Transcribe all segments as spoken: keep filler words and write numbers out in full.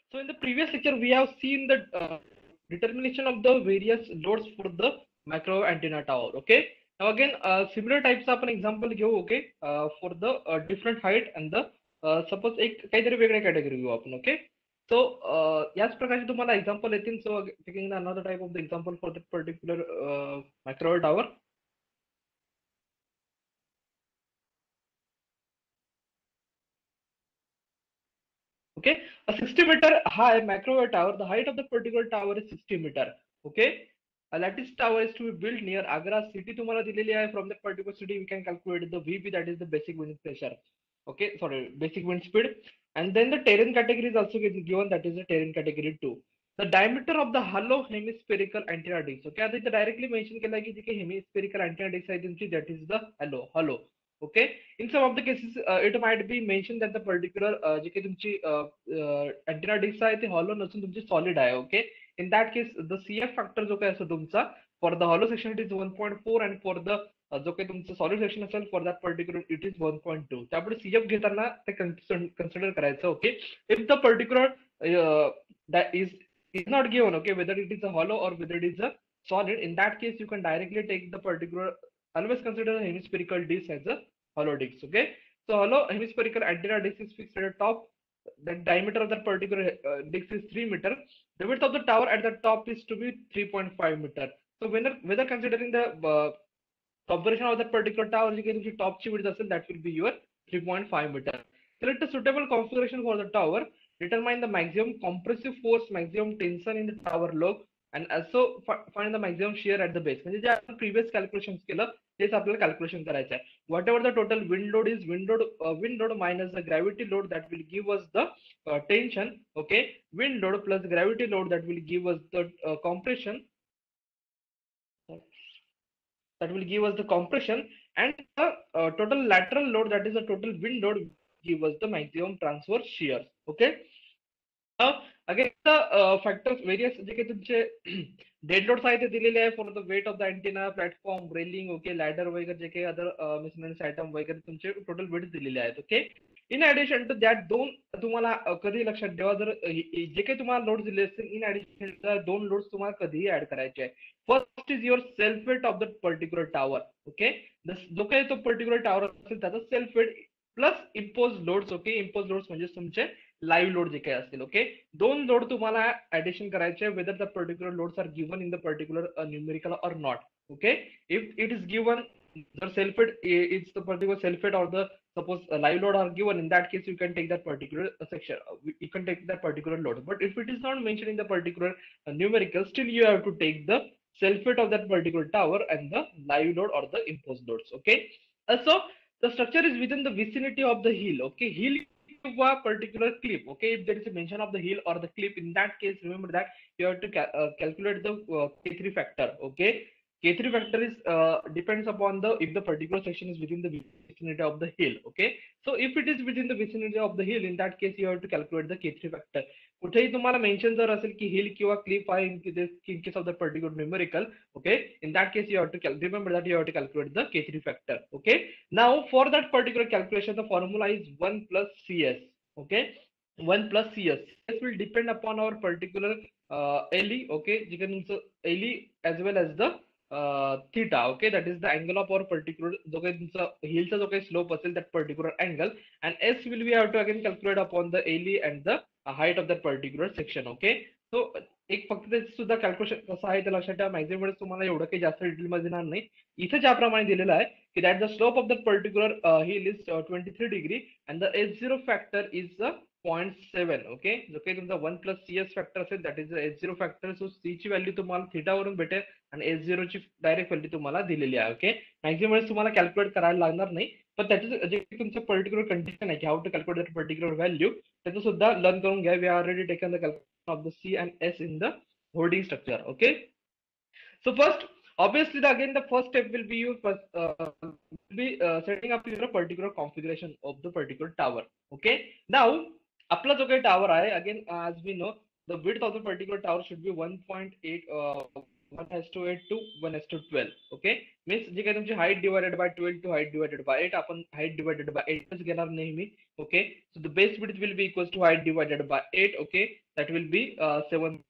So in the previous lecture, we have seen the uh, determination of the various loads for the microwave antenna tower. Okay. Now again, uh, similar types of an example give. Okay. Uh, for the uh, different height and the uh, suppose एक काहीतरी वेगळे category घेऊ आपण. Okay. So uh, याच प्रकारचे तुम्हाला example येतील. So taking another type of the example for that particular uh, microwave tower. Okay, a sixty meter high microwave tower, the height of the particular tower is sixty meter. Okay, a lattice tower is to be built near Agra city. तुम्हाला दिलेली आहे. From that particular city we can calculate the V B, that is the basic wind pressure. Okay, sorry, basic wind speed. And then the terrain category is also given, that is the terrain category two. The diameter of the hollow hemispherical antenna disc. Okay, आता इथे directly mention केलं की जी काही hemispherical antenna disc आहे तुमची, that is the hollow hollow. Okay, in some of the cases uh, it might be mentioned that the particular uh, जे काही तुमची uh, uh, antenna disc आहे ते hollow नसून तुमची solid आहे. Okay, in that case the C F factor जो काही असतो तुमचा for the hollow section it is one point four and for the uh, जो काही तुमचं solid section असेल for that particular it is one point two. त्यामुळे C F घेताना ते consider करायचं. Okay, if the particular uh, that is is not given, okay, whether it is a hollow or whether it is a solid, in that case you can directly take the particular, always consider a hemispherical disc as a hollow disc. Okay, so hollow hemispherical antenna disc is fixed at the top. The diameter of that particular uh, disc is three meter. The width of the tower at the top is to be three point five meter. So whether whether considering the uh, configuration of that particular tower, you can top width aseल, that will be your three point five meter. Select a suitable configuration for the tower. Determine the maximum compressive force, maximum tension in the tower log, and also find the maximum shear at the base. म्हणजे जे आपण previous calculations केलं तेच आपल्याला calculation करायचं आहे. Whatever the total wind load is, wind load uh, wind load minus the gravity load, that will give us the uh, tension. Okay, wind load plus gravity load, that will give us the uh, compression. That will give us the compression, and the uh, total lateral load, that is the total wind load, give us the maximum transverse shear. Okay, now again the uh, factors, various जे काही तुमचे dead loads आहे ते दिलेले आहे for the weight of the antenna, platform, railing, okay, ladder वगैरे जे काही other miscellaneous item वगैरे तुमचे टोटल वेट दिलेले आहेत. Okay, in addition to that दोन तुम्हाला कधी लक्षात ठेवा, जर जे काही तुम्हाला लोड दिले असतील इन ऍडिशन दोन लोड्स तुम्हाला कधीही ऍड करायचे आहे. First is your self weight of the particular tower. Okay, जो काही तो पर्टिक्युलर टावर असेल त्याचा self weight plus impose loads. Okay, impose loads म्हणजे तुमचे लाईव्ह लोड जे काही असतील. ओके, दोन लोड तुम्हाला ऍडिशन करायचे, whether the particular loads are given in the particular numerical or not. Okay, if it is given the self weight is the particular self weight or the suppose uh, live load are given, in that case you can take that particular uh, section, uh, you can take that particular load. But if it is not mentioned in the particular uh, numerical, still you have to take the self weight of that particular tower and the live load or the imposed loads. Okay, uh, so the structure is within the vicinity of the hill. Okay, hill a particular clip. Okay, if there is a mention of the hill or the clip, in that case remember that you have to ca uh, calculate the uh, K three factor. Okay, K three factor is uh, depends upon the if the particular section is within the vicinity of the hill. Okay, so if it is within the vicinity of the hill, in that case you have to calculate the K three factor. कुठेही तुम्हाला mention जर असेल की हिल किंवा clip आहे in case of the particular numerical, okay, in that case you have to remember that you have to calculate the K three factor. Okay, now for that particular calculation the formula is one plus C S. Okay, one plus C S. This will depend upon our particular uh, L E. Okay, you can also L E as well as the uh, theta. Okay, that is the angle of our particular जो काही तुमचा हिलचा जो काही slope असेल that particular angle, and S will we have to again calculate upon the L E and the height of that particular section. Okay, so एक फक्त त्याचं सुद्धा कॅल्क्युलेशन कसं आहे ते लक्षात ठेवा. मॅक्झिमम वेळेस तुम्हाला एवढं काही जास्त डिटेल मध्ये येणार नाही. इथे ज्याप्रमाणे दिलेलं आहे की that the slope of that particular hill is twenty three degree and the H zero factor is point seven. Okay, जो काही तुमचा one plus C S factor असेल that is H zero factor. So C ची value तुम्हाला थिटावरून भेटेल आणि H zero ची डायरेक्ट व्हॅल्यू तुम्हाला दिलेली आहे. ओके, मॅक्झिमम वेळेस तुम्हाला कॅल्क्युलेट करायला लागणार नाही, पण त्याचं जे तुमचं पर्टिक्युलर कंडिशन आहे की how to calculate that particular value त्याचं सुद्धा लर्न करून घ्या. We are already taken the calculation of the C and S in the holding structure. Okay, so first obviously the, again the first step will be you first uh, will be uh, setting up your particular configuration of the particular tower. Okay, now आपला जो काही tower आहे, again uh, as we know the width of the particular tower should be one point eight uh, one has to eight to one has to twelve okay means जी काही तुमची height divided by twelve to height divided by eight आपण height divided by एटच घेणार नेहमी okay so the base width will be equal to height divided by eight okay that will be seven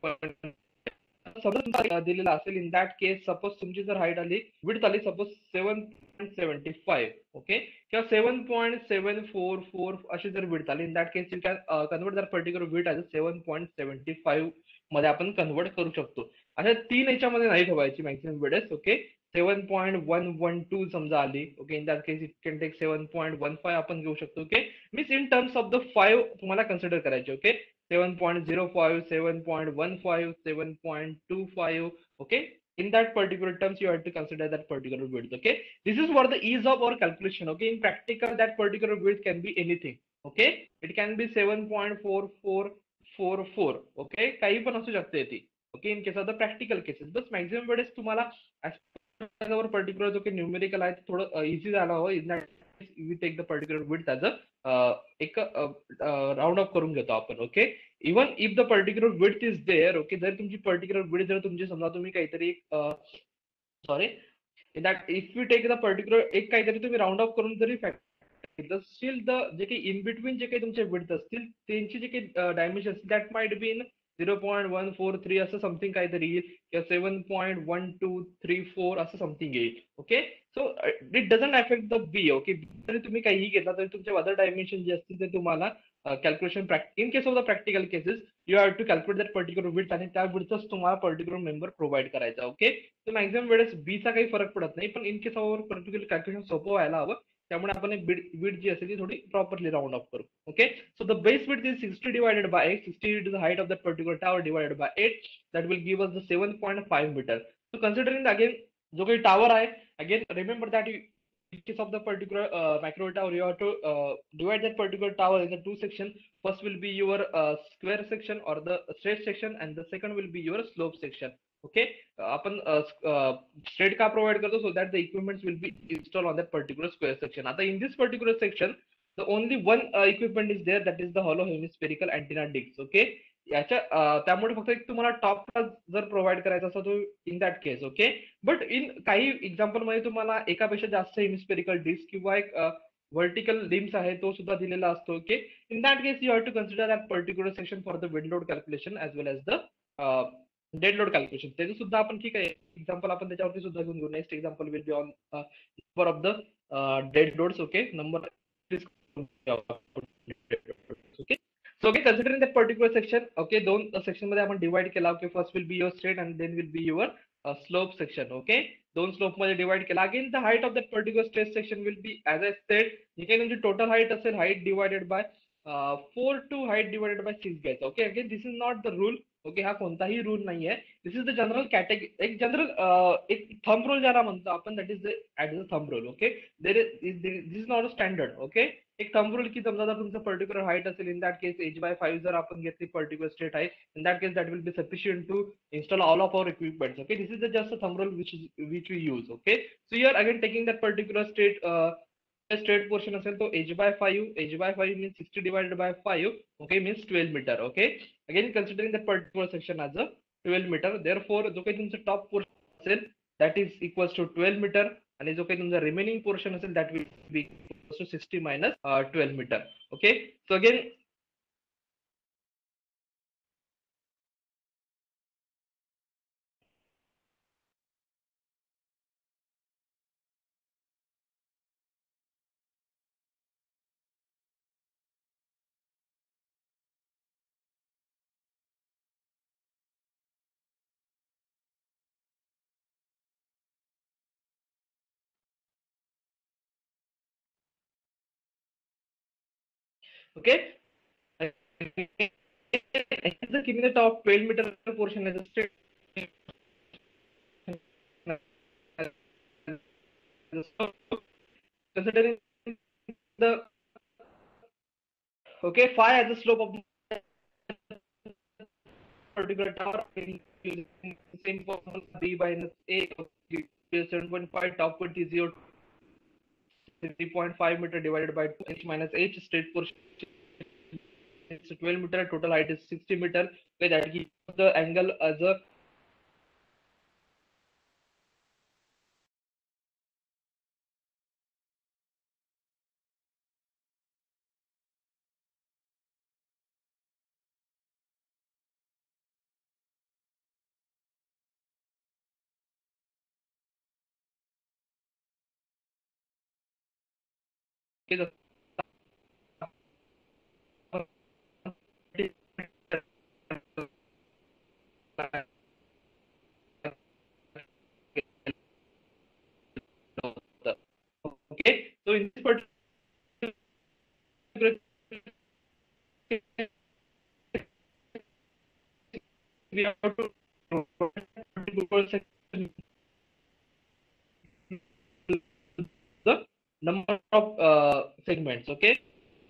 suppose तुमचा दिलेला असेल in that case suppose तुमची जर height आली विड्थ आली suppose seven point seventy five okay किंवा seven point seven four four अशी जर विड्थ आली in that case you can convert that particular width as seven point seventy five मध्ये आपण कन्वर्ट करू शकतो अशा तीन याच्यामध्ये नाही ठेवायची maximum width okay seven point one one two समजा आली okay in that case it can take seven point one five आपण घेऊ शकतो okay means in terms of the five तुम्हाला कन्सिडर करायचे okay seven point zero five, seven point one five, seven point two five, okay? In that particular terms, you have to consider that particular width, okay? This is for the ease of our calculation, okay? In practical, that particular width can be anything, okay? It can be seven point four four four four, okay? काही पण असू शकते ती, okay? In case of the practical cases, बस maximum width तुम्हाला as our particular जो काही numerical आहे थोडं easy झाला हो, in that we take the particular width as a एक राउंड ऑफ करून घेतो आपण okay even if the particular width is there okay जर तुमची पर्टिक्युलर विड्थ जर तुमची समजा तुम्ही काहीतरी sorry that if you take the particular एक काहीतरी तुम्ही राउंड ऑफ करून जरी स्टील द जे काही इन बिटवीन जे काही तुमचे विड्थ असतील त्यांची जे काही dimension that might be in zero point one four three असं समथिंग काहीतरी येईल किंवा seven point one two three four असं समथिंग येईल okay so it doesn't affect the B okay जरी तुम्ही काही घेतला तरी तुमचे अदर डायमेन्शन जे असतील ते तुम्हाला calculation in case of the practical cases you have to calculate that particular width आणि त्या विड्थच तुम्हाला पर्टिक्युलर मेंबर प्रोव्हाइड करायचा ओके तर मॅक्झिमम वेळेस बीचा काही फरक पडत नाही पण in case of particular calculation सोपं व्हायला हवं त्यामुळे आपण विड्थ जी असेल ती थोडी प्रॉपरली राउंड ऑफ करू okay so the base width is sixty divided by eight sixty is the height of that particular tower divided by eight that will give us the seven point five metre so considering again जो काही tower आहे again remember that in case of the particular uh, macro tower you have to uh, divide that particular tower in the two section first will be your uh, square section or the straight section and the second will be your slope section okay uh, आपण straight का provide करतो so that the equipments will be installed on that particular square section आता in this particular section the only one uh, equipment is there that is the hollow hemispherical antenna disc okay याच्या त्यामुळे फक्त एक तुम्हाला टॉपला जर provide करायचा असतो तो in that case okay but in काही एक्झाम्पल मध्ये तुम्हाला एकापेक्षा जास्त हेमिस्फेरिकल डिस्क किंवा एक वर्टिकल लिम्स आहे तो सुद्धा दिलेला असतो okay in that case you have to consider that particular section for the wind load calculation as well as the dead load calculation त्याचं सुद्धा आपण ठीक आहे एक्झाम्पल आपण त्याच्यावरती सुद्धा घेऊन घेऊ next example will be on number of the dead loads okay number okay So okay, considering that particular section, okay, दोन section मध्ये आपण divide केला, okay, first will be your straight and then will be your uh, slope section, okay, दोन slope मध्ये divide केला. Again, the height of that particular straight section will be, as I said, जी काही तुमची total height असेल, height divided by uh, four to height divided by six घ्यायचं, okay. Again, this is not the rule, okay, हा कोणताही rule नाहीये. This is the general category, एक general एक thumb rule ज्याला म्हणतो आपण, that is the as a thumb rule, okay. There is this is not a standard, okay. एक thumb rule की समजा जर तुमचं पर्टिक्युलर हाईट असेल in that case H by five जर आपण घेतली particular straight height in that case that will be sufficient to install all of our equipments okay this is the just a thumb rule which which we use okay so you are again taking that particular straight straight portion असेल तो H by five H by five means sixty divided by five okay means twelve metre okay again considering that particular section as a twelve metre therefore जो काही तुमचं top portion असेल that is equals to twelve metre आणि जो काही तुमचा remaining portion असेल that will be to sixty minus uh, twelve meter okay so again okay the giving the top twelve meter portion as a straight considering the okay phi as the slope of the particular tower using same formula b minus a seven point five top point is zero three point five meter divided by two h minus h straight portion is twelve meter total height is sixty meter okay that gives the angle as a Okay, okay, so in this particular we have to the number of uh, segments. Okay,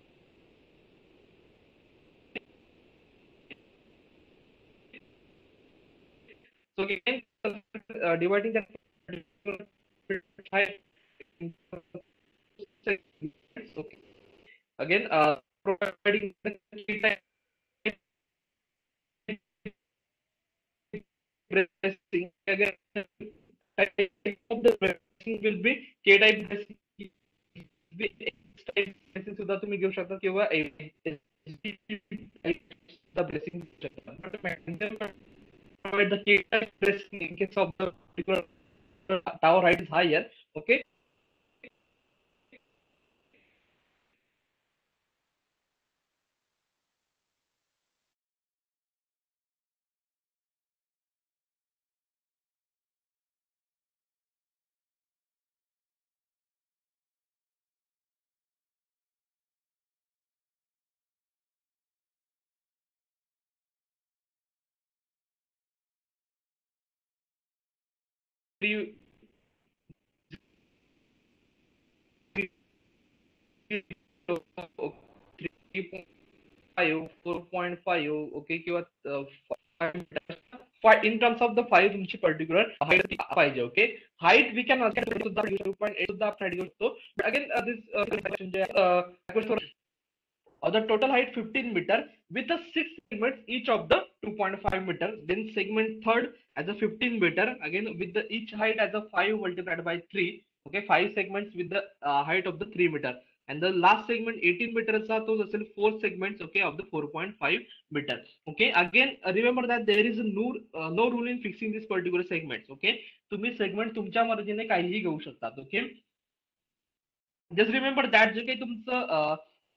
so again uh, dividing the segments. Okay, again uh, providing the key type bracing. Again, type of the bracing will be K type bracing. Bracing सुद्धा तुम्ही घेऊ शकता किंवा the bracing but provide the K type bracing in case of the particular tower height is higher. Okay, three, three, three five, four point five, okay, किंवा uh, five in terms of the five तुमची particular height पाहिजे. Okay, height we can also सुद्धा two point eight सुद्धा आपण घेऊ शकतो. But again uh, this uh, question J uh, uh, the total height fifteen meter with the six segments each of the two point five meter, then segment third as a fifteen meter, again with the each height as a five multiplied by three. Okay, five segments with the uh, height of the three meter, and the last segment eighteen meter चा तो असेल four segments, okay, of the four point five meter. Okay, again uh, remember that there is no uh, no rule in fixing this particular segments. Okay, तुम्ही segment तुमच्या मर्जीने काहीही घेऊ शकतात. Okay, just remember that जे काही तुमचं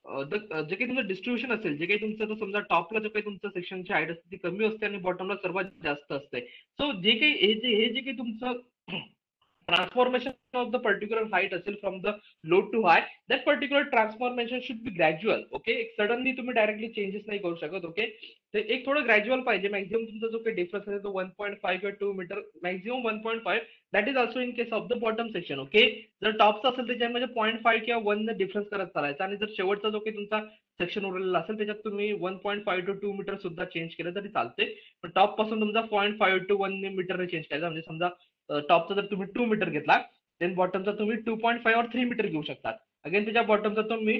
जे काही तुमचं डिस्ट्रीब्युशन असेल, जे काही तुमचं समजा टॉपला जो काही तुमचं सेक्शनची हाईट असते ती कमी असते आणि बॉटमला सर्वात जास्त असते. सो जे काही हे जे हे जे काही तुमचं transformation of the particular height असेल from the low to high, that particular transformation should be gradual. Okay, suddenly तुम्ही डायरेक्टली चेंजेस नाही करू शकत. ओके, ते एक थोडं ग्रॅज्युअल पाहिजे. मॅक्झिमम तुमचा जो काही डिफरन्स आहे तो वन पॉईंट फाईव्ह किंवा two metre, maximum one point five, that is also in case of the bottom section. Okay, जर टॉपचा असेल त्याच्यामध्ये पॉईंट फाईव्ह किंवा वन डिफरन्स करत चालायचा, आणि जर शेवटचा जो काही तुमचा सेक्शन उरलेला असेल त्याच्यात तुम्ही one point five to two metre सुद्धा चेंज केलं तरी चालते. पण टॉप पासून तुमचा point five to one metre change करायचा. म्हणजे समजा टॉपचा जर तुम्ही टू मीटर घेतला, देन बॉटमचा तुम्ही टू पॉईंट फाईव्ह और थ्री मीटर घेऊ शकतात. अगेन त्याच्या बॉटमचा तुम्ही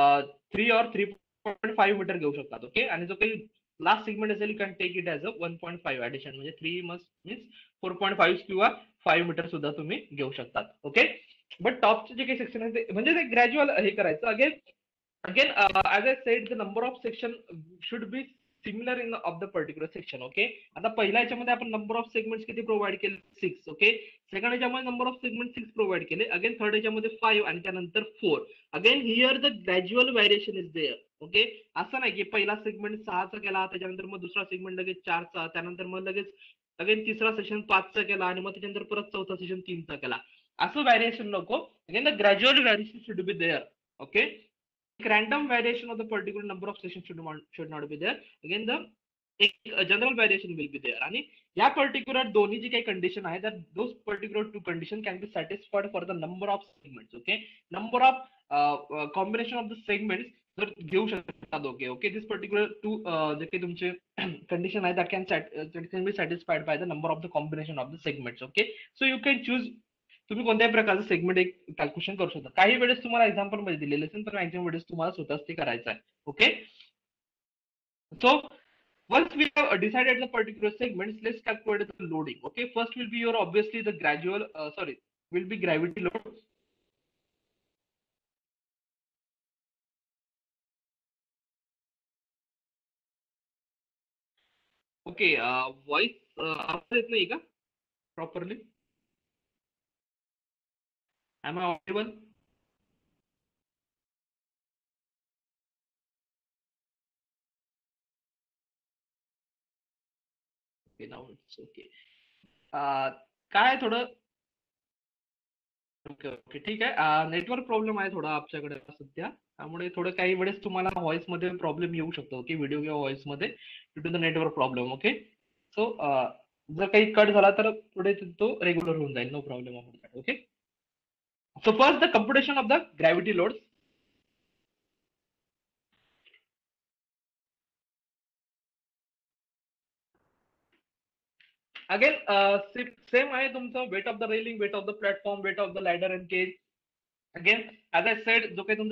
थ्री और थ्री पॉईंट फाईव्ह मीटर घेऊ शकतात. ओके, आणि जो काही लास्ट सेगमेंट असेल you can take it as a one point five addition, म्हणजे three must means four point five किंवा फाईव्ह मीटर सुद्धा तुम्ही घेऊ शकतात. ओके, बट टॉपचे जे काही सेक्शन आहे ते म्हणजे ते ग्रॅज्युअल हे करायचं. Again again uh, as I said, the number of section should be similar in the, of the particular section. Okay, आता पहिल्या याच्यामध्ये आपण नंबर ऑफ सेगमेंट्स किती प्रोव्हाइड केले, सिक्स. ओके, सेकंड याच्यामध्ये number of segment six provide केले. Again third याच्यामध्ये five आणि त्यानंतर four. Again here the gradual variation is there. Okay, असं नाही की पहिला सेगमेंट सहाचा केला त्याच्यानंतर मग दुसरा सेगमेंट लगेच चारचा, त्यानंतर मग लगेच अगेन तिसरा सेशन पाचचा केला आणि मग त्याच्यानंतर परत चौथा सेशन तीनचा केला. असं व्हॅरिएशन नको. Again the gradual variation should be there. Okay, random variation of the particular number of sessions should not should not be there. Again the a general variation will be there. आणि या particular दोन्ही जी काही condition आहे that those particular two condition can be satisfied for the number of segments. Okay, number of uh, uh, combination of the segments जर घेऊ शकतात. Okay okay, this particular two जे काही तुमचे कंडिशन आहे that can that can be satisfied by the number of the combination of the segments. Okay, so you can choose, तुम्ही कोणत्याही प्रकारचं सेगमेंट एक कॅल्क्युलेशन करू शकता. काही वेळेस तुम्हाला एक्झाम्पल मध्ये दिलेले असेल तर मॅक्झिमम वेळेस तुम्हाला स्वतःच ते करायचं आहे. Okay, so once we have decided the particular segments, let's calculate the loading. Okay, first will be your obviously the gradual uh, sorry will be gravity load. Okay, voice आवाज येत नाही का properly? Am I audible? Okay now it's okay. काय थोडं okay okay ठीक आहे. Network problem आहे थोडा आमच्याकडे सध्या, त्यामुळे थोडं काही वेळेस तुम्हाला व्हॉइस मध्ये प्रॉब्लेम येऊ शकतो. ओके व्हिडिओ किंवा व्हॉइस मध्ये due to the network problem. Okay so जर काही कट झाला तर पुढे तो रेग्युलर होऊन जाईल. No problem. Okay so first the computation of the gravity load. Again same आहे तुमचं. Weight of the railing, weight of the platform, weight of the ladder and cage. Again as I said, जो काही तुमचा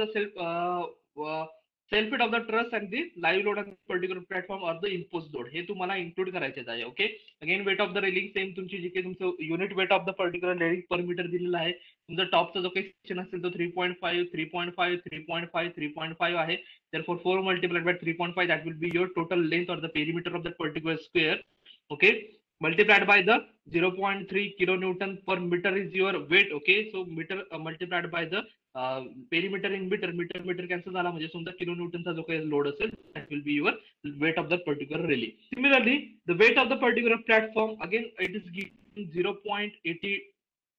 self self weight of the truss and the live load and particular platform or the impose load हे तुम्हाला include करायचे आहे. Okay again weight of the railing same, तुमची जी काही तुमचं unit weight of the particular railing per meter दिलेला आहे. तुमचा टॉपचा जो काही सेक्शन असेल तो three point five three point five three point five three point five आहे. therefore four multiplied by three point five, that will be your total length or the perimeter of that particular square. Okay multiplied by the zero point three kilonewton per meter is your weight. Okay so meter uh, multiplied by the uh, perimeter in meter, meter meter cancel झाला म्हणजे समजा किलोन्यूटनचा जो काही load असेल that will be your weight of that particular railing. Similarly the weight of the particular platform, again it is given zero point eight zero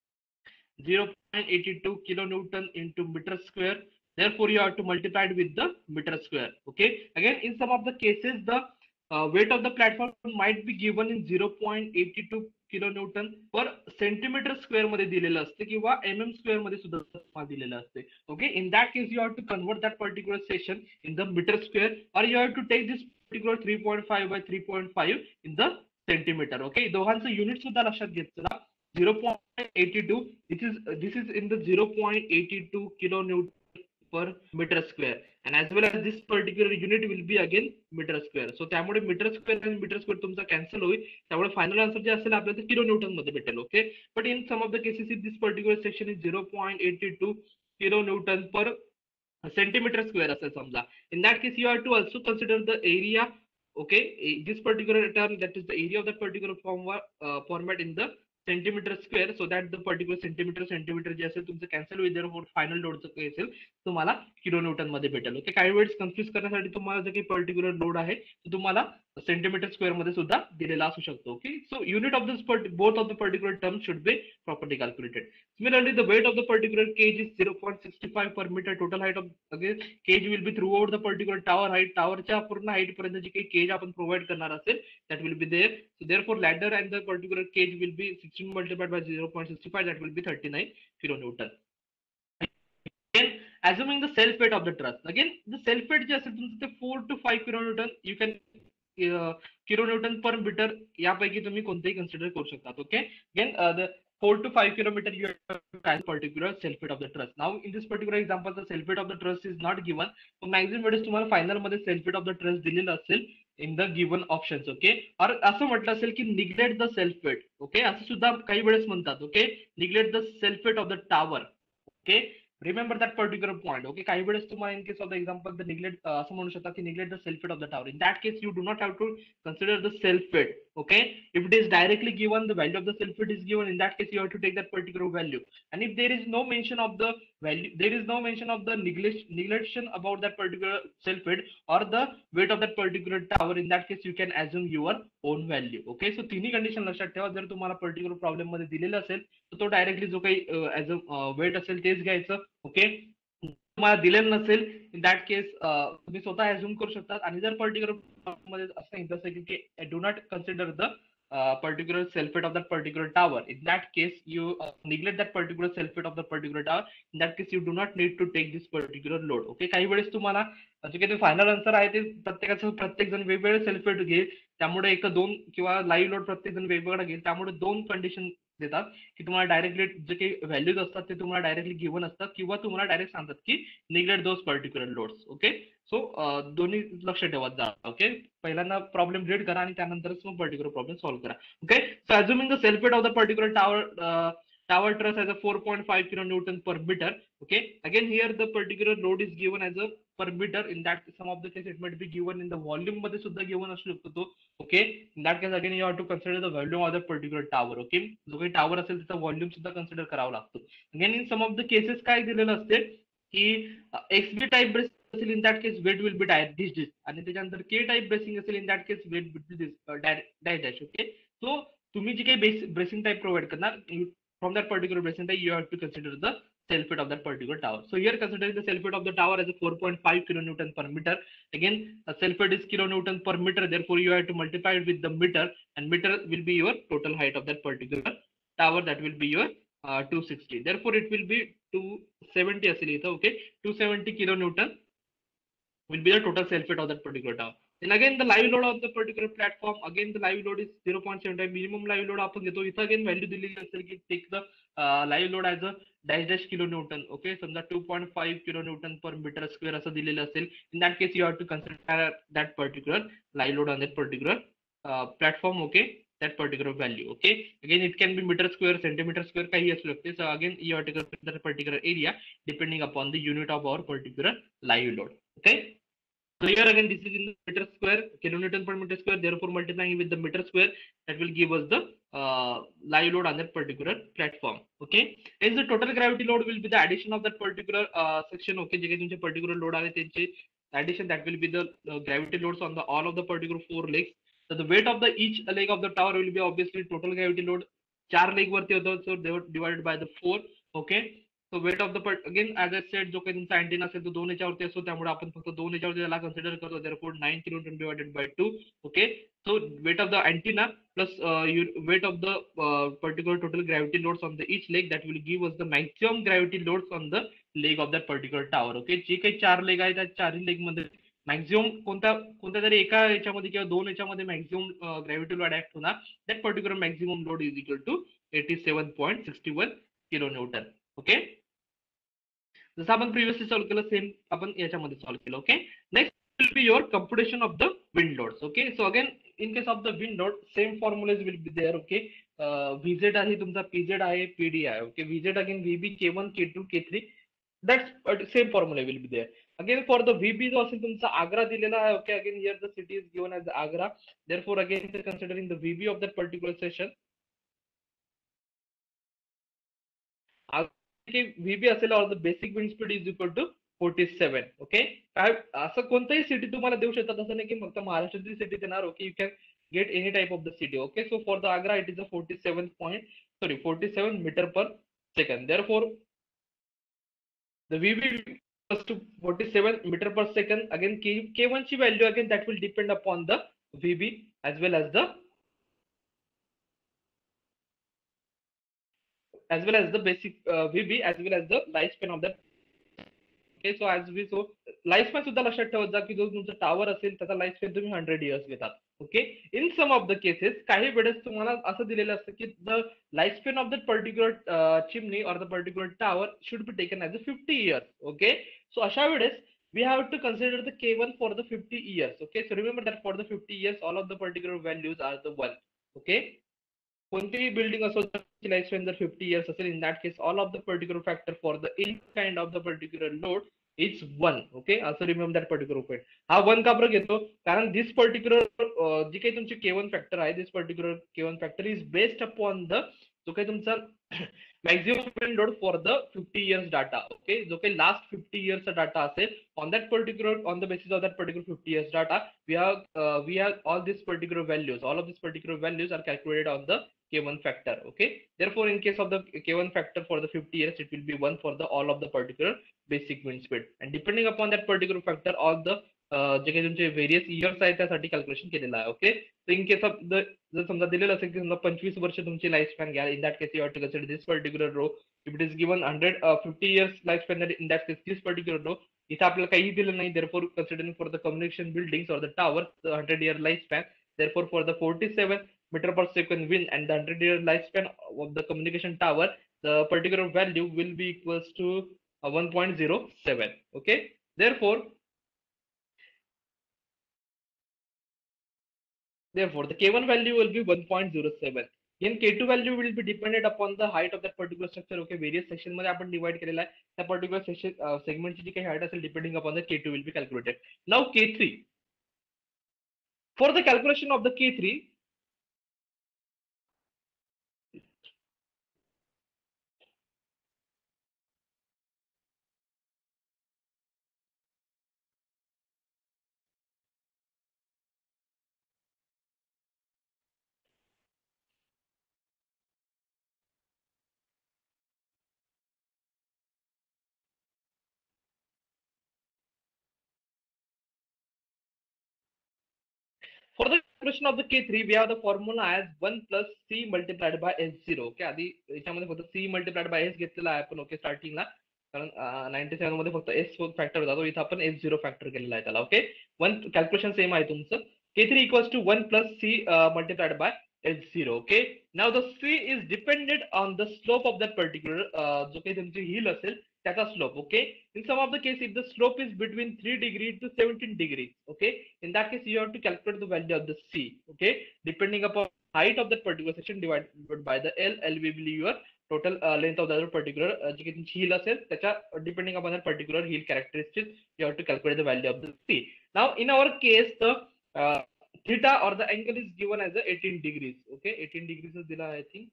zero point eight two kilonewton into meter square. Therefore you have to multiply it with the meter square. Okay again in some of the cases the uh, weight of the platform might be given in zero point eight two kilonewton per centimeter square मध्ये दिलेलं असते किंवा mm square मध्ये सुद्धा दिलेलं असते. Okay in that case you have to convert that particular section in the meter square, or you have to take this particular three point five by three point five in the centimeter. Okay दोघांचं unit सुद्धा लक्षात घेतलं. zero point eight two, this is uh, this is in the zero point eight two kilonewton per meter square, and as well as this particular unit will be again meter square. so त्यामुळे meter square आणि meter square तुमचा cancel होईल. त्यामुळे final answer जे असेल आपल्याला kilo newton मध्ये भेटेल. Okay but in some of the cases this particular section is zero point eight two kilo newton per centimeter square असेल समजा. in that case you have to also consider the area. okay this particular term, that is the area of that particular form uh, format in the centimeter square, so that the particular centimeter centimeter जे असेल तुमचं cancel होईल. Therefore final लोडचं काही असेल तुम्हाला kilo newton मध्ये भेटेल. Okay काही वेळेस कन्फ्युज करण्यासाठी तुम्हाला जे काही पर्टिक्युलर लोड आहे तो तुम्हाला सेंटीमीटर स्क्वेअर मध्ये सुद्धा दिलेला असू शकतो. Okay so unit of this both of the particular term should be properly calculated. Similarly the weight of the particular cage is zero point six five per meter. Total height of again cage will be throughout the particular tower height. टावरच्या पूर्ण height पर्यंत जी काही cage आपण provide करणार असेल that will be there. So therefore ladder and the particular cage will be sixteen multiplied by zero point six five, that will be thirty-nine kilonewton. Again assuming the self weight of the truss, again the self weight जे असेल तुमचं ते four to five kilonewton, you can uh, kilonewton per meter यापैकी तुम्ही कोणतेही consider करू शकता. Okay again uh, the four to five kilometer you have to find particular self weight of the truss. Now in this particular example the self weight of the truss is not given. So maximum वेळेस तुम्हाला final मध्ये self weight of the truss दिलेलं असेल in the given options. Okay और असं म्हटलं असेल की neglect the self weight. Okay असं सुद्धा काही वेळेस म्हणतात. Okay neglect the self weight of the tower. Okay remember that particular point. Okay काही वेळेस तुम्हाला in case of the example the neglect असं म्हणू शकता की neglect the self weight of the tower. In that case you do not have to consider the self weight. okay if it is directly given, the value of the self weight is given, in that case you have to take that particular value. And if there is no mention of the value, there is no mention of the neglect neglection about that particular self weight or the weight of that particular tower, in that case you can assume your own value. okay so तिन्ही condition लक्षात ठेवा. जर तुम्हाला particular problem मध्ये दिलेलं असेल तर तो डायरेक्टली जो काही ऍज अ वेट असेल तेच घ्यायचं. ओके तुम्हाला दिलेलं नसेल इन दॅट केस तुम्ही स्वतः अज्युम करू शकता. आणि जर पर्टिक्युलर मध्ये असं जसं की do not consider the particular self weight of that particular tower, in that case you neglect that particular self weight of the particular tower, in that case you do not need to take this particular load. Okay काही वेळेस तुम्हाला जे काही final answer आहे ते प्रत्येकाचं प्रत्येक जण वेगवेगळे सेल्फ वेट घेईल. त्यामुळे एक दोन किंवा लाईव्ह लोड प्रत्येक जण वेगवेगळा घेईल. त्यामुळे दोन कंडिशन देतात की तुम्हाला डायरेक्टली जे काही व्हॅल्यूज असतात ते तुम्हाला डायरेक्टली गिव्हन असतात किंवा तुम्हाला डायरेक्ट सांगतात की neglect those particular loads. Okay so दोन्ही लक्ष ठेवत जा. ओके पहिल्यांदा प्रॉब्लेम रीड करा आणि त्यानंतरच मग पर्टिक्युलर प्रॉब्लेम सॉल्व्ह करा. Okay so assuming the self weight of the particular tower tower truss as a four point five kilonewton per meter. okay again here the particular load is given as a per meter. in that some of the case it might be given in the volume मध्ये सुद्धा given असू शकतो तो. okay in that case again you have to consider the volume of the particular tower. okay जो काही tower असेल त्याचा volume सुद्धा कन्सिडर करावा लागतो. again in some of the cases काय दिलेलं असते की एक्सबी टाइप असेल in that case weight will be die this this आणि त्याच्यानंतर के टाईप ब्रेसिंग असेल in that case weight will be this die dash okay. So तुम्ही जी काही बेस ब्रेसिंग टाईप प्रोव्हाइड करणार from that particular bracing type you have to consider the self weight of that particular tower. So here considering the self weight of the tower as a four point five kilonewton per meter. Again, a self weight is kilonewton per meter. Therefore, you have to multiply it with the meter, and meter will be your total height of that particular tower. That will be your uh, two sixty. Therefore, it will be two seventy असेल इथं. Okay, two seventy kilonewton will be the total self weight of that particular tower. Then again the live load of the particular platform, again the live load is zero point seven five. Minimum live load आपण घेतो इथं again value दिलेली असेल की take the uh, live load as a dash dash kilonewton. Okay, समजा two point five kilonewton per meter square असं दिलेलं असेल. In that case you have to consider that particular live load on that particular uh, platform. Okay, that particular value. Okay, again it can be meter square, centimeter square काही असू शकते. So again you have to consider that particular area depending upon the unit of our particular live load. Okay, so here again this is in meter square, kilonewton per meter square. Therefore multiplying with the meter square, that will give us the uh, live load on that particular platform. Okay, hence the total gravity load will be the addition of that particular uh, section. Okay, जे काही तुमचे particular load आहे त्यांचे addition, that will be the uh, gravity loads on the all of the particular four legs. So the weight of the each leg of the tower will be obviously total gravity load चार leg वरती होतं, so they were divided by the four. Okay, so weight of the part again as I said जो काही तुमचा antenna असेल तो दोन याच्यावरती असतो, त्यामुळे आपण फक्त दोन याच्यावरती त्याला कन्सिडर करतो. therefore nine kilonewton divided by two. Okay, so weight of the antenna plus uh, weight of the uh, particular total gravity loads on the each leg, that will give us the maximum gravity loads on the leg of that particular tower. Okay, जे काही चार leg आहे त्या चारही leg मध्ये maximum कोणत्या कोणत्या तरी एका याच्यामध्ये किंवा दोन याच्यामध्ये मॅक्झिमम ग्रॅव्हिटी लोड ऍक्ट होणार. That particular maximum load is equal to eighty seven point sixty one kilo newton. Okay, जसं आपण प्रिव्हियसली सॉल्व्ह केलं सेम आपण याच्यामध्ये सॉल्व्ह केलं. Okay, next will be your computation of the wind loads. Okay, so again in case of the wind load same formulas will be there. Okay, VZ आहे तुमचा, PZ आहे, PD आहे. Okay, VZ again VB K one K two K three, that's same formula will be there. Again for the V B जो असेल तुमचा आग्रा दिलेला आहे. Okay, again here the city is given as Agra. Therefore again considering the V B of that particular session, V B असेल or the basic wind speed is equal to forty-seven. Okay, काय असं कोणताही city तुम्हाला देऊ शकतात, असं नाही की फक्त महाराष्ट्रातील सिटी देणार. Okay, you can get any type of the city. Okay, so for the Agra it is a forty-seven point sorry forty-seven meter per second. Therefore the V B equals to forty-seven meter per second. Again K, K1 ची value again that will depend upon the V B as well as the as well as the basic uh, V B as well as the lifespan of that. Okay, so as we so lifespan सुद्धा लक्षात ठेवत जा की जो तुमचा tower असेल त्याचा lifespan तुम्ही हंड्रेड इयर्स घेतात. Okay, in some of the cases काही वेळेस तुम्हाला असं दिलेलं असतं की the lifespan of that particular chimney or the particular tower should be taken as a fifty years. Okay, so अशा वेळेस we have to consider the K one for the fifty years. Okay, so remember that for the fifty years all of the particular values are the one. Okay, कोणतीही building असो life span जर fifty years असेल, in that case all of the particular factor for the in kind of the particular load is one. Okay, असं remember that particular point. हा one का बरं घेतो, कारण दिस पर्टिक्युलर जी काही तुमची के वन फॅक्टर आहे, this particular K one factor is based upon the जो काही तुमचा maximum load for the fifty years data. Okay, जो काही लास्ट फिफ्टी इयर्सचा डाटा असेल on that particular on the basis of that particular fifty years data we have uh, we have all these particular values, all of these particular values are calculated on the K one factor. Okay, therefore in case of the K one factor for the fifty years it will be one for the all of the particular basic wind speed, and depending upon that particular factor all the जे काही तुमचे various years आहेत त्यासाठी calculation केलेलं आहे. Okay, so in case of the जर समजा दिलेलं असेल की समजा पंचवीस वर्ष तुमची लाईफ स्पॅन घ्या, in that case you have to consider this particular row. If it is given hundred fifty years life span, in that case this particular row इथं आपल्याला काही दिलं नाही. therefore considering for the communication buildings or the towers the hundred year lifespan, therefore for the forty-seven meter per second wind and the hundred year lifespan of the communication tower, the particular value will be equals to uh, one point zero seven. Okay, therefore therefore the K one value will be one point zero seven. Then K two value will be dependent upon the height of that particular structure. Okay, various section मध्ये आपण divide केलेला आहे, त्या particular section uh, segment ची जी काही height असेल depending upon the K two will be calculated. Now K three, for the calculation of the K three, For the calculation of the K three, we have the formula as one plus C multiplied by S zero. Okay, आधी याच्यामध्ये फक्त C multiplied by S घेतलेला आहे आपण. Okay, स्टार्टिंगला कारण ninety seven मध्ये फक्त S फॅक्टर होता, तो इथं आपण S zero फॅक्टर केलेला आहे त्याला. ओके, वन कॅल्क्युलेशन सेम आहे तुमचं. K three equals to one plus C uh, multiplied by S zero. Okay, now the C is dependent on the slope of that particular uh, जो काही तुमची hill असेल त्याचा slope. Okay, in some of the case if the slope is between three degrees to seventeen degrees, okay, in that case you have to calculate the value of the C. Okay, depending upon height of that particular section divided by the L. L will be your total uh, length of that particular uh, जी काही तुमची hill असेल त्याच्या depending upon that particular hill characteristics you have to calculate the value of the C. Now in our case the uh, theta or the angle is given as a eighteen degrees. Okay, eighteen degrees is dila, I think.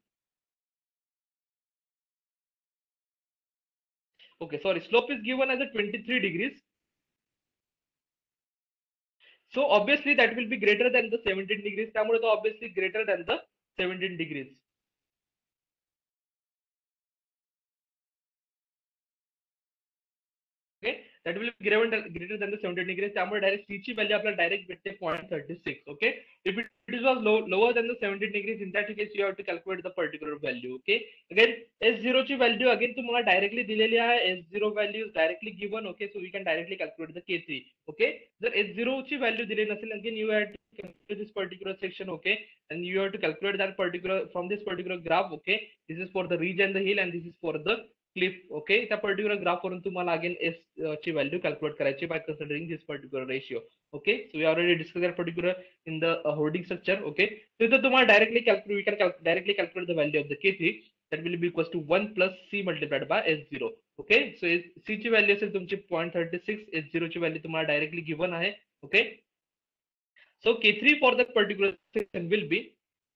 Okay, sorry, slope is given as a twenty-three degrees. So obviously that will be greater than the seventeen degrees. त्यामुळे तो obviously greater than the seventeen degrees. Okay, that will be greater than, greater than the seventeen degrees. त्यामुळे direct C ची value आपल्याला direct भेटते zero point three six. Okay, if it was low, lower than the seventeen degrees, in that case you have to calculate the particular value. Okay, again S zero ची value again तुम्हाला directly दिलेली आहे. S zero value is directly given. Okay, so we can directly calculate the K three. Okay, जर S zero ची value दिली नसेल, again you have to calculate this particular section. Okay, and you have to calculate that particular from this particular graph. Okay, this is for the ridge and the hill, and this is for the cliff. Okay, त्या particular graph वरून तुम्हाला again S ची value calculate करायची by considering this particular ratio. Okay, so we already discuss that particular in the holding structure. Okay, so इथं तुम्हाला directly calculate we can directly calculate the value of the K three, that will be equals to one plus C multiplied by S zero. Okay, so C ची value असेल तुमची zero point three six, S zero ची value तुम्हाला directly given आहे. Okay, so K three for that particular section will be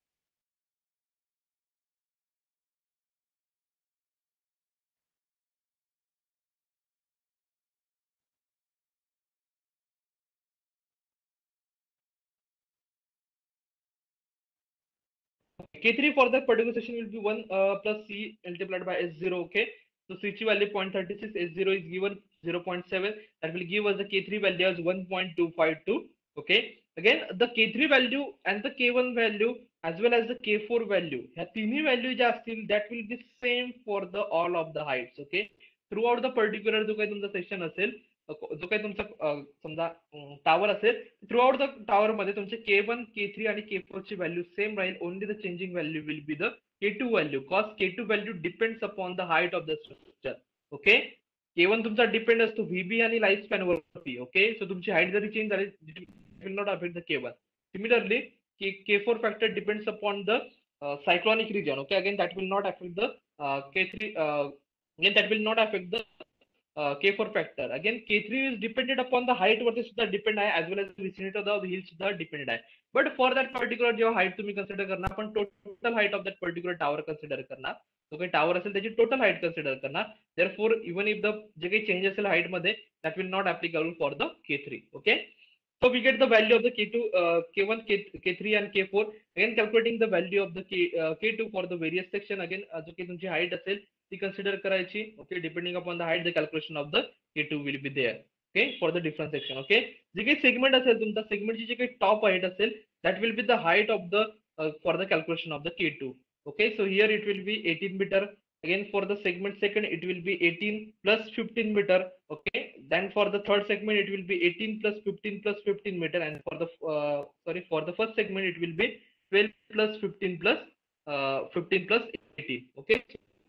K three for that particular section will be one uh, plus C multiplied by S zero. Okay, so C ची value zero point three six, S zero is given zero point seven. That will give us the K three value as one point two five two. Okay, again the K three value and the K one value as well as the K four value, ह्या तिन्ही value ज्या असतील that will be same for the all of the heights. Okay, throughout the particular जो काही तुमचा section असेल, जो काही तुमचा समजा टावर असेल, थ्रू आउट द टावर मध्ये तुमचे K one, K three आणि K four ची व्हॅल्यू सेम राहील. Only the changing value will be the K two value, cause K two value depends upon the height of the structure. Okay, K one तुमचा depend असतो V B आणि life span वरती. Okay, so तुमची height जरी change झाली will not affect the K one. Similarly K four factor depends upon the cyclonic region. Okay, again that will not affect the uh, K three. Uh, again that will not affect the uh, K four factor. Again K three is dependent upon the height वरती सुद्धा depend आहे, as well as the vicinity of the hill सुद्धा depend आहे. But for that particular जेव्हा height तुम्ही consider करणार, आपण total height of that particular tower consider करणार. जो काही टावर असेल त्याची टोटल हाईट कन्सिडर करणार. देअरफॉर इवन इफ द जे काही चेंज असेल हाईट मध्ये, that will not applicable for the K three. Okay, so we get the value of the K two, uh, K one, K, K three and K four. Again calculating the value of the K, uh, K two for the various section. Again uh, जो काही तुमची height असेल ती consider करायची. Okay, depending upon the height the calculation of the K two will be there. Okay, for the different section. Okay, जे काही segment असेल तुमचा सेगमेंटची जे काही टॉप हाईट असेल, that will be the height of the for the calculation of the K two. Okay, so here it will be eighteen meter. Again for the segment second it will be eighteen plus fifteen meter. Okay, then for the third segment it will be eighteen plus fifteen plus fifteen meter, and for the uh, sorry for the first segment it will be twelve plus fifteen plus uh, fifteen plus eighteen. Okay,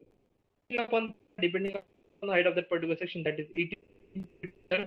upon depending on the height of that particular section, that is eighteen meter,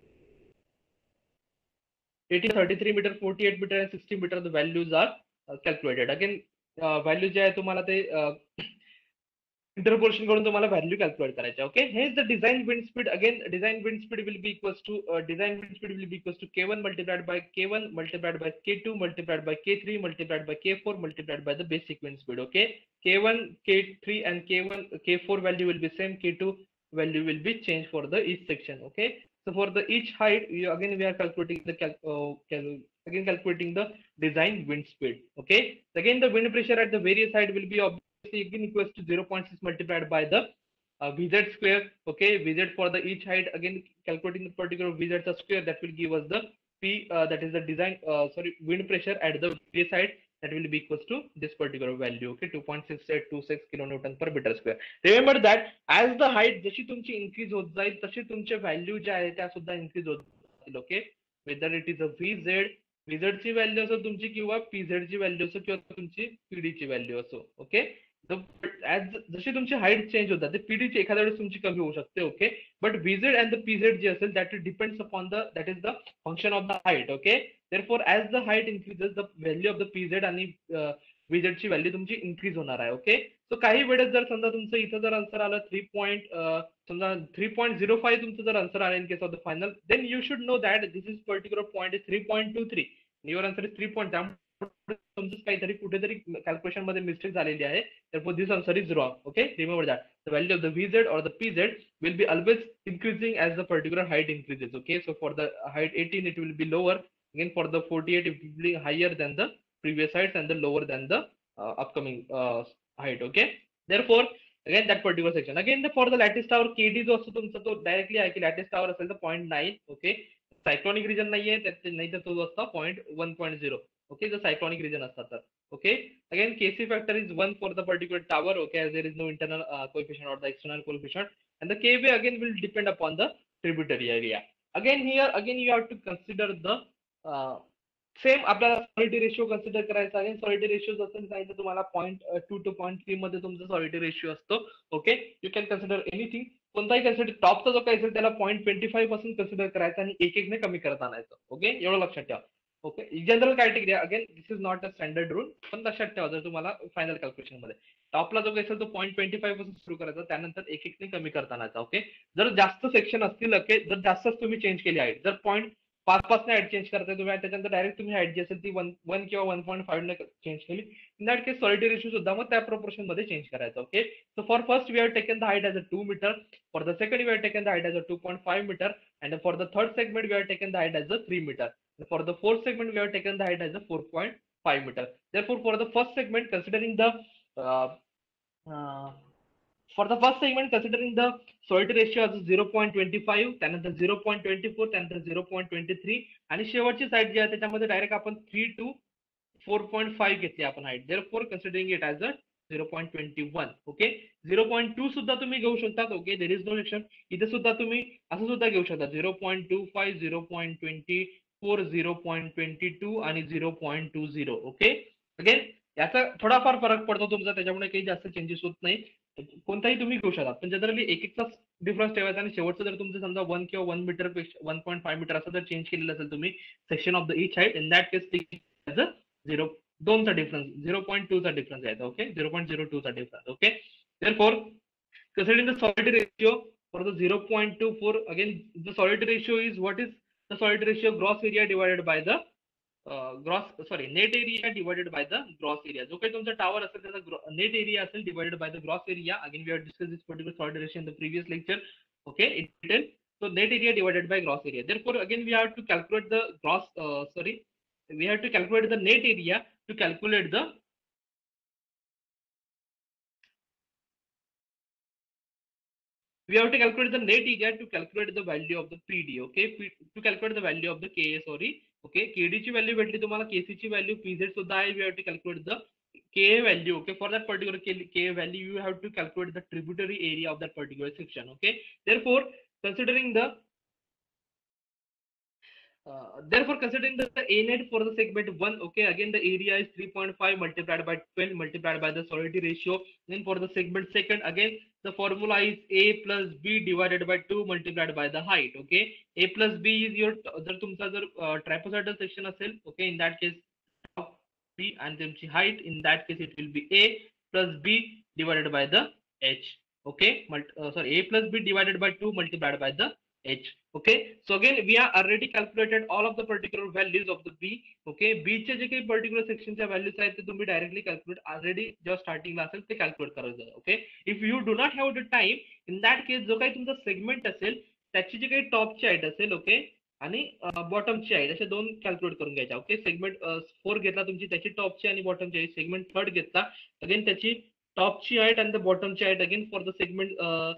eighteen, thirty-three meter, forty-eight meter and sixty meter. The values are uh, calculated. Again uh, value जे आहे तुम्हाला ते uh, interpolation करून तुम्हाला value calculate करायचे. Okay, here's the design wind speed. Again design wind speed will be equals to design wind speed will be equals to K one multiplied by K one multiplied by K two multiplied by K three multiplied by K four multiplied by the basic wind speed. Okay, K one, K three and K one, K four value will be same. K two value will be changed for the each section. Okay, so for the each height, you, again we are calculating the cal uh, cal again calculating the design wind speed. Okay, again the wind pressure at the various height will be again equals to zero point six multiplied by the uh, Vz square. Okay, Vz for the each height, again calculating the particular Vz square, that will give us the P, uh, that is the design, uh, sorry, wind pressure at the various side, that will be equals to this particular value. Okay, two point six eight two six kilonewton per meter square. Remember that as the height जशी तुमची increase होत जाईल तशी तुमचे value ज्या आहेत त्या सुद्धा increase होत जातील. Okay, whether it is a VZ, VZ ची व्हॅल्यू असो तुमची किंवा पीझेड ची व्हॅल्यू असो किंवा तुमची पीडी ची व्हॅल्यू असो. ओके, ऍज जशी तुमची हाईट चेंज होत जाते पीडी ची एखाद्या वेळेस तुमची कमी होऊ शकते. Okay, but VZ and the PZ जे असेल that depends upon the that is the function of the height. Okay, therefore as the height increases the value of the pz आणि vz ची व्हॅल्यू तुमची इन्क्रीज होणार आहे. Okay, सो काही वेळेस जर समजा तुमचं इथं जर आन्सर आलं थ्री पॉईंट समजा थ्री पॉईंट झिरो फाईव्ह तुमचं जर आन्सर आलं in case of the final, then you should know that this is particular point is three point two three, your answer is three point, त्यामुळे तुमचं काहीतरी कुठेतरी calculation मध्ये mistake झालेली आहे. therefore this answer is wrong. Okay, remember that the value of the vz or the pz will be always increasing as the particular height increases. Okay, so for the height eighteen it will be lower, again for the forty-eight it will be higher than the previous heights and the lower than the uh, upcoming uh, height. Okay, therefore again that particular section, again the, for the lattice tower kd जो असतो तुमचा तो directly आहे की lattice tower असेल तर point nine. Okay, cyclonic region नाहीये त्यात नाही तर तो असतो point one point zero. Okay, जर सायक्लॉनिक रिजन असतात तर. Okay, again kc factor is one for the particular tower. Okay, as there is no internal uh, coefficient or the external coefficient, and the kv again will depend upon the tributary area. Again here again you have to consider the uh, same आपल्याला solidity ratio consider करायचा आहे. सॉलिटी ratio जसं मी सांगितलं तुम्हाला point two to point three मध्ये तुमचा solidity ratio असतो. Okay, you can consider anything, कोणताही कन्सिडर, टॉपचा जो काही असेल त्याला पॉईंट ट्वेंटी फाईव्ह पासून कन्सिडर करायचा आणि एक एक ने कमी करत आणायचं. ओके, एवढं लक्षात ठेवा. Okay, general criteria, again this is not a standard rule, पण लक्षात ठेवा जर तुम्हाला फायनल कॅल्क्युलेशन मध्ये टॉपला जो काही असेल तो पॉईंट ट्वेंटी फाईव्ह पासून सुरू करायचा, त्यानंतर एक एक ने कमी करता आणायचा. ओके, जर जास्त सेक्शन असतील, ओके, जर जास्तच तुम्ही चेंज केली आहे, जर पॉईंट पाच पाच ने ऍड चेंज करताय तुम्ही, त्याच्यानंतर डायरेक्ट तुम्ही ऍड जी असेल ती वन वन किंवा वन पॉईंट फाईव्ह ने चेंज केली, in that case solidity ratio सुद्धा मग त्या प्रोपोर्शन मध्ये चेंज करायचा. Okay, so for first we have taken the height as a two metre, for the second we have taken the height as a two point five metre, and for the third segment we have taken the height as a three meter. For the fourth segment we have taken the height as a four point five meter. Therefore for the first segment considering the uh, uh, for the first segment considering the solidity ratio as zero point two five, त्यानंतर zero point two four, त्यानंतर zero point two three आणि शेवटची side जी आहे त्याच्यामध्ये direct आपण three two four point five घेतली आपण height. therefore considering it as a zero point two one. Okay, zero point two सुद्धा तुम्ही घेऊ शकतात. Okay, there is no section, इथे सुद्धा तुम्ही असं सुद्धा घेऊ शकता zero point two five, zero point twenty four, zero point twenty two आणि zero point two zero. Okay, again याचा थोडाफार फरक पडतो तुमचा, त्याच्यामुळे काही जास्त चेंजेस होत नाही, कोणताही तुम्ही घेऊ शकता, पण जनरली एक एकचा डिफरन्स ठेवायचा आणि शेवटचं जर तुमचं समजा वन किंवा वन मीटर पेक्षा वन पॉईंट फाईव्ह मीटर असं जर चेंज केलेलं असेल तुम्ही section of the each height, in that case zero दोनचा डिफरन्स, झिरो पॉईंट टू चा डिफरन्स आहे. Okay, zero point zero two चा difference. Okay, therefore considering the solidity ratio for the zero point two four, again the solidity ratio is what is the solidity ratio gross area divided by the uh, gross sorry net area divided by the gross area. जो काही तुमचा tower असेल त्याचा net area असेल divided by the gross area. Again we have discussed this particular solidity ratio in the previous lecture. Okay, in detail. So net area divided by gross area. Therefore again we have to calculate the gross uh, sorry we have to calculate the net area to calculate the we have to calculate the net area to calculate the value of the P D. Okay, P, to calculate the value of the K A, sorry. Okay, K D ची value भेटली तुम्हाला, K C ची value, P Z सुद्धा आहे. we have to calculate the K A value. Okay, for that particular K, K A value you have to calculate the tributary area of that particular section. Okay, therefore considering the Uh, therefore, considering the A net for the segment one, okay, again the area is three point five multiplied by twelve multiplied by the solidity ratio. Then for the segment second, again the formula is A plus B divided by two multiplied by the height. Okay, A plus B is your जर तुमचा जर trapezoidal section असेल, okay, in that case B and तुमची height, in that case it will be A plus B divided by the H. Okay, uh, sorry, A plus B divided by two multiplied by the H. Okay, so again we have already calculated all of the particular values of the B. Okay, B चे जे काही particular section च्या values आहेत ते तुम्ही directly calculate already जेव्हा starting ला असेल ते calculate करायचं. Okay, if you do not have the time, in that case जो काही तुमचा segment असेल त्याची जी काही top ची height असेल, okay, आणि बॉटम ची height असे दोन कॅल्क्युलेट करून घ्यायच्या. ओके, सेगमेंट फोर घेतला तुमची त्याची टॉप ची आणि बॉटम ची, सेगमेंट थर्ड घेतला अगेन त्याची टॉप ची हाईट आणि द बॉटम ची height again for the segment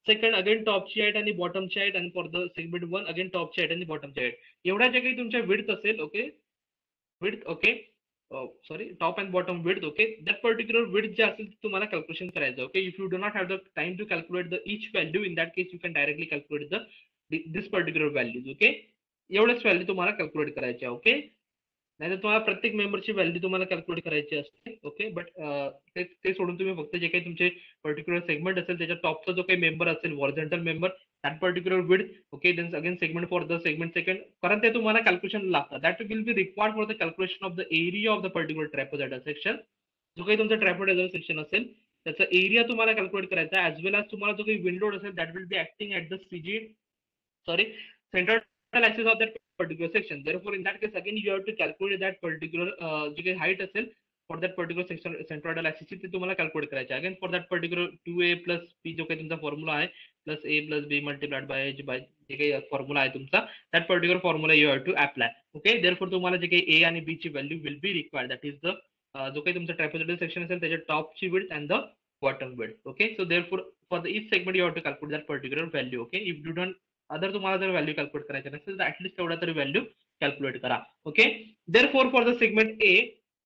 second again टॉपची हाईट आणि बॉटमची हाईट, आणि for the segment one again टॉपची हाईट आणि बॉटमची हाईट. एवढ्या ज्या काही तुमच्या विड्थ असेल, okay, width, okay, sorry, top and bottom width, okay, that particular width जे असेल तुम्हाला कॅल्क्युलेशन करायचं. Okay, if you do not have the time to calculate the each value, in that case you can directly calculate the this particular values. Okay, एवढेच value तुम्हाला calculate करायचे. Okay, नाहीतर तुम्हाला प्रत्येक मेंबरची व्हॅल्यू तुम्हाला कॅल्क्युलेट करायची असते. ओके, बट ते ते सोडून तुम्ही फक्त जे काही तुमचे पर्टिक्युलर सेगमेंट असेल त्याच्या टॉपचा जो काही मेंबर असेल, horizontal member, that particular width, okay, then again segment for the segment second, कारण ते तुम्हाला कॅल्क्युलेशन लागतं. That will be required for the calculation of the area of the particular trapezoidal section. जो काही तुमचा ट्रॅपेझॉइडल सेक्शन असेल त्याचा area तुम्हाला कॅल्क्युलेट करायचा, ॲज वेल एज तुम्हाला जो काही विंडो असेल that will be acting at the CG, sorry, central axis of that particular section. Therefore, in that case, again you have to calculate that particular uh, जे काही height असेल for that particular section centroidal axis ते तुम्हाला calculate करायचे. Again for that particular two A plus p जो काही तुमचा formula आहे, plus a plus b multiplied by h by जे काही फॉर्म्युला आहे तुमचा, that particular formula you have to apply. Okay, therefore तुम्हाला जे काही a आणि b ची value will be required. That is the uh, जो काही तुमचा ट्रॅपेझॉइडल सेक्शन असेल त्याच्या टॉपची width and the bottom width. Okay, so therefore for the each segment you have to calculate that particular value. Okay, if you don't other तुम्हाला जर value calculate करायचं नसेल तर ऍटलीस्ट तेवढा तरी व्हॅल्यू कॅल्क्युलेट करा. Okay, therefore for the segment A,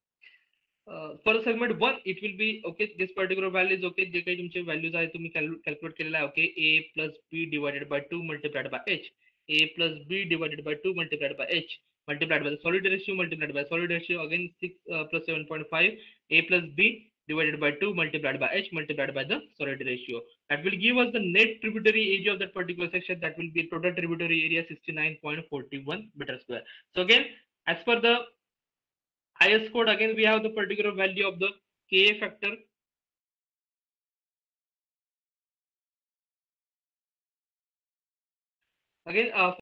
for the segment one it will be, okay, this particular values, okay, जे काही तुमचे व्हॅल्यूज आहे तुम्ही कॅल्क्युलेट केलेला आहे. Okay, A plus B divided by two multiplied by H, A plus B divided by two multiplied by H multiplied by the solid ratio multiplied by solid ratio, again six uh, plus seven point five, a plus b divided by two multiplied by h multiplied by the solid ratio. That will give us the net tributary area of that particular section. That will be total tributary area sixty-nine point four one meter square. So again, as per the highest code, again we have the particular value of the Ka factor. Again, uh,